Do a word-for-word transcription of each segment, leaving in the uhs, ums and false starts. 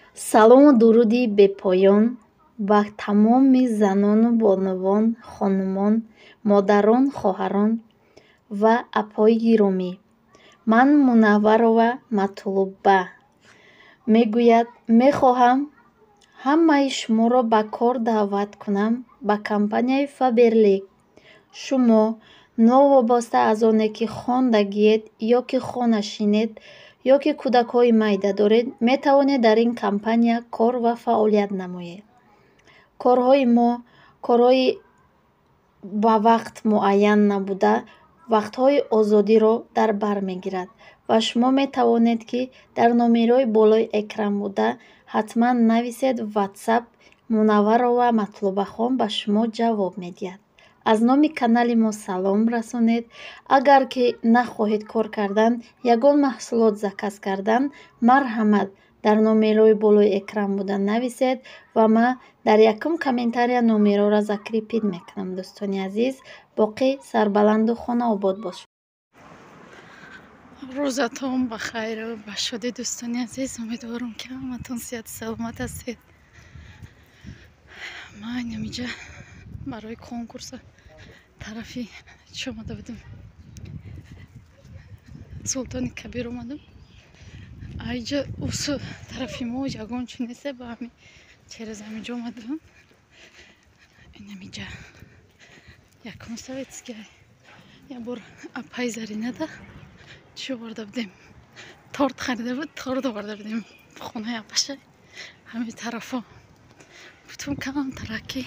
Салому дуруди бепоён ба тамоми занону бонувон, хонумон, модарон, хоҳарон ва апои гиромӣ. Ман Мунавварова Матлуба мегӯяд, мехоҳам ҳамаи шуморо ба кор даъват кунам ба компанияи Фаберлик. Шумо новобаста аз оне ки хондагиед ё ки хонашинед ё ки кӯдакҳои майда доред, метавонед дар ин компания кор ва фаъолият намоед. Корҳои мо корҳои ба вақт муайян набуда, вақтҳои озодиро дар бар мегирад ва шумо метавонед ки дар номерҳои болои экран буда ҳатман нависед. WhatsApp Мунавварова Матлубахон ба шумо ҷавоб медиҳад. Аз номи канали мо салом расонед. Агар ки нахоҳед кор кардан, ягон маҳсулот заказ кардан, марҳамат, дар номерҳои болои экран буда нависед ва ман дар якум комментария номерҳоро закрипид мекунам. Дӯстони азиз, боқӣ сарбаланду хонаобод бошед. рӯзатон ба хайру ба шодӣ. Дӯстони азиз, умедворам ки ҳаматон сиҳату саломат ҳастед. ман намиҷа барои конкурса тарафи чӣ омада будам, Султони Кабир омадам. айҷа усу тарафи мо ягон чӣ несте, ба ҳамин через ҳамиҷа омадам. намиҷа якум советская як бор апай заринада чӣ оварда будем, торт харида буд, торт оварда будем хонаи апаша. ҳамин тарафо гуфтам кам тараки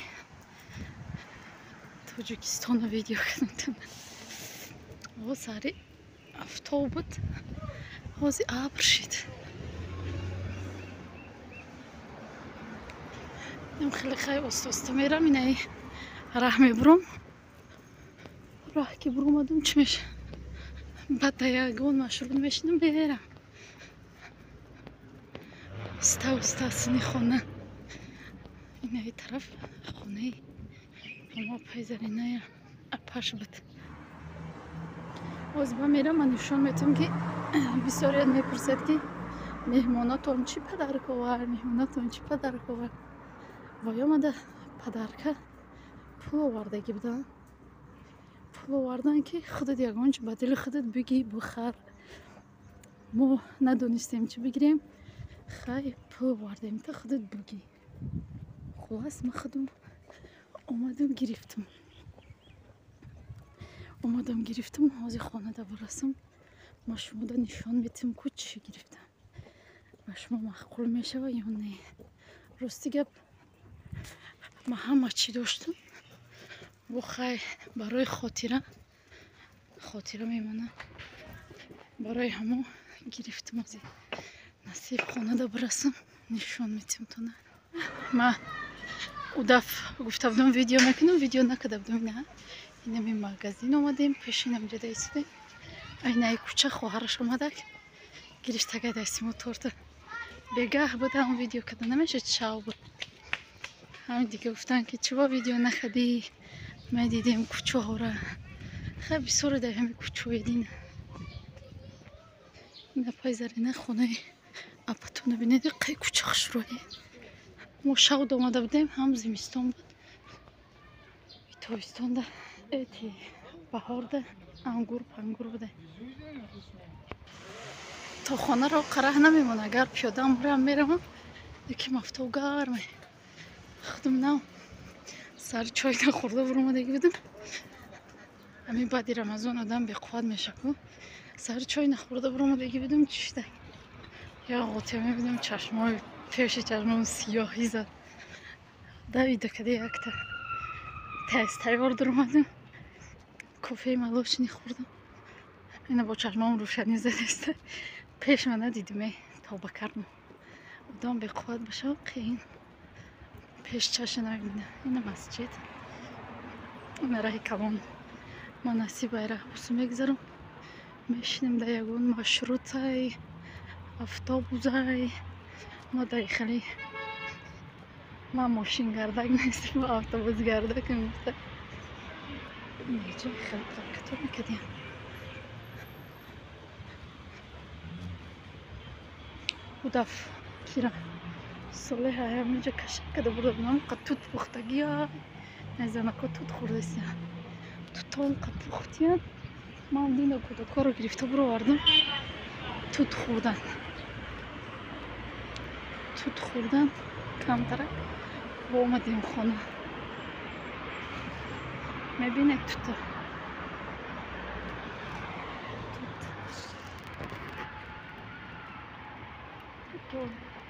Тоҷикистону видео кардам. о сари афтоб буд, ҳози абр шид. ям хеле хай оста-оста мерам, инаи раҳ мебурам. раҳ ки буромадам чӣ меша, баъда ягон машрут мешинам, мерам оста-оста сини хона. инаи тараф хонаи ҳамо апаи зариная апаш буд. боз ба мерам, ман нишон метам ки бисёрият мепурсед ки меҳмонотон чӣ падарк овард, меҳмонотон чӣ падарк овард. вой омада падарка пул овардаги будан. пул овардан ки худат ягон чӣ ба дили худат биги бухар. мо надонистем чӣ бигирем, хай пул овардем та худат биги. хулас ман худам омадам гирифтам. омадам гирифтам, ҳозир хонада бурасам, ма шумода нишон медиҳам ку чӣ гирифтам. ба шумо маъқул мешава ё не? рости гап, ма ҳама чӣ доштам, бо хай барои хотира хотира мемонад. барои ҳамо гирифтам. ҳозир насиб хонада бурасам, нишон медиҳам то на. ма удаф гуфта будам видео мекунам, видео накарда будам. ина инами магазин омадем, пеши намҷа дайстем. айнаи кӯча хоҳараш омадак гирифтага дайстимо торта. бегаҳ буда ҳам видео карда намешад, шав буд. ҳамин дига гуфтан ки чиба видео накардӣ, медидем кӯчаҳора. хай бисёре дар ҳамин кӯчаҳои дина. ина пай зарина хонаи апатона бинед, қай кӯча хушрӯи. мо шавд омада будем, ҳам зимистон буд, тобистонда эти баҳорда ангур пангур буда. то хонаро қараҳ намемона, агар пиёдам бурам меравам, яким афтоб гарме. худам нав сари чой нахӯрда буромадаги будам. ҳамин баъди рамазон одам беқувват мешаку. сари чой нахӯрда буромадаги будам, чӣ шуда? як ғотия мебудам, чашмои пеши чашмоам сиёҳӣ зад. давида када якта тест тайёр дуромадам. кофеи молочный хӯрдам. ина бо чашмоам рӯшанӣ задаста. пеш ма надидиме тоба кардам. одам беқувват баша, қиин пеш чаша намебинад. ина масҷид, ина раҳи калон. ма насибаи раҳ бусу мегзарам, мешинем дар ягон маршрутаи автобусаи. ма дар хеле ман мошингардак нестам, автобусгардак мегуфта. инҷа хеле паркатор мекардем. удаф кира солеҳ ҳаминҷо кашак карда бурда будам. Қа тут пухтагия назанако тут хӯрдасия. Тутон қа пухтиян. Ман дина кӯдакҳоро гирифта буровардам. Тут хӯрдан. Тут хӯрдан камтарак ва омадем хона. Мебинед тута. Тут.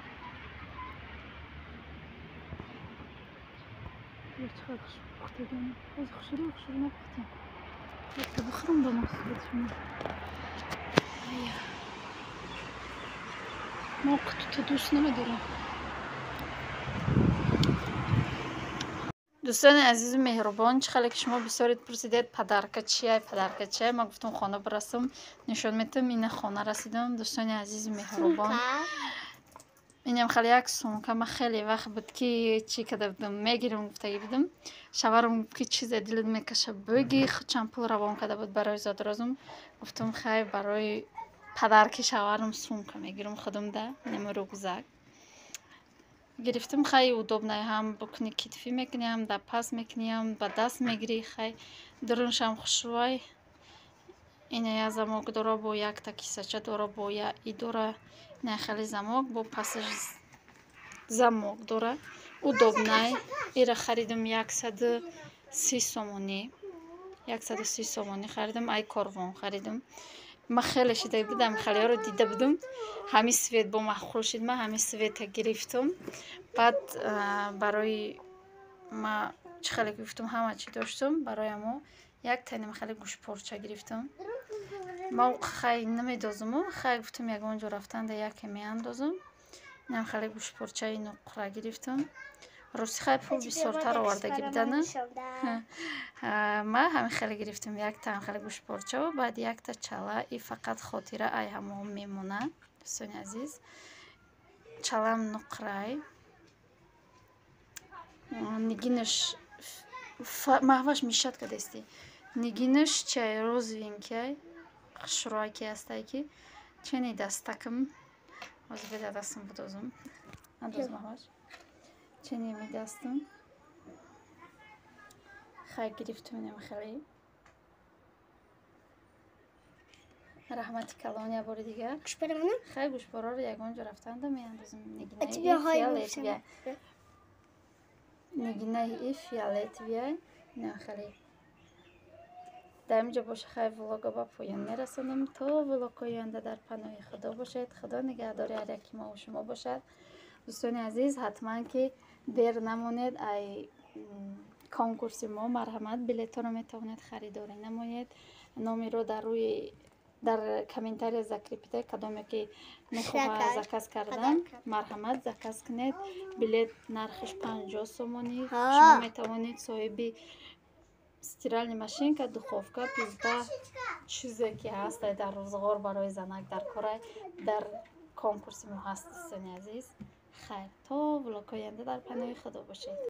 Я чакай пухтаган. Аз хушури хушури напухтиян. Якта бахрам ба масулатшуна. Ая. Ман тута дӯст намедорам. дӯстони азизу меҳрубон, чӣ хеле ки шумо бисёред пурсидед падарка чия, падарка чия. Ман гуфтам хона бирасам, нишон метам. Ина хона расидам. Дӯстони азизу меҳрубон, инам хеле як сумка. Ман хеле вақт буд ки чӣ карда будам, мегирам гуфтагӣ будам. Шаварам гуфт ки чизе дилат мекаша буги, чанд пул равон карда буд барои зодразум. Гуфтам хай барои падарки шаварам сумка мегирам худам да немо рюкзак гирифтам. хай удобная, ҳам букни китфи мекунӣ, ҳам да пас мекунӣ, ҳам ба даст мегирӣ. хай дуруншам хушрӯй. ина я замок дора бо якта кисача дора бо я и дора. ина хеле замок бо пасаш замок дора. Удобная. ира харидам яксаду си сомонӣ. яксаду си сомонӣ харидам. Ай корвон харидам. Ман хеле шида будам, хелеҳоро дида будам. Ҳами свет бо ман хуршид. Ман ҳами света гирифтам. Баъд барои ма чӣ хеле гуфтам ҳама чӣ доштам. Бароямо як таним хеле гӯшпорча гирифтам. Ман хай намедозаму. Хай гуфтам ягон ҷо рафтанда яке меандозам. инам хеле гӯшпорчаи нуқра гирифтам. рости хай пул бисёртар овардагӣ будана. Ман ҳами хеле гирифтам. Яктан хеле гӯшпорча, баъд якта чала. И фақат хотира ай ҳамон мемона. дӯстони азиз, чалам нуқрай. нигинаш маҳваш мишат кадасти. нигинаш чай розовенький, хушроки астай ки чени дастакам. ҳозир беда дастам будозам. андоз маҳваш. чени ми дастам. хай гирифтам инам хеле. раҳмати калон я бори дигар. Гӯшпорона? Хай гӯшпораро ягон ҷо рафтанда меандозам. нигинаи фиолетовия. нигинаи фиолетовия. ина хеле. дар инҷо боша хай влога ба поён мерасонам. то влогҳои оянда дар паноҳи худо бошед. худо нигаҳдори ҳар яки мо ва шумо бошад. дӯстони азиз, ҳатман ки дер намонед. ай конкурси мо марҳамат билетҳоро метавонед харидорӣ намоед. номеро дар рӯи дар комментария закрепиде. кадоме ки мехоҳад заказ кардан, марҳамат заказ кунед. билет нархиш панҷоҳ сомонӣ. шумо метавонед соҳиби стиральни машинка, духовка, плита, чизе ки ҳаст дар рӯзғор барои занак дар корай дар конкурси мо ҳаст. дӯстони азиз, хайр, то влогҳои оянда дар паноҳи худо бошед.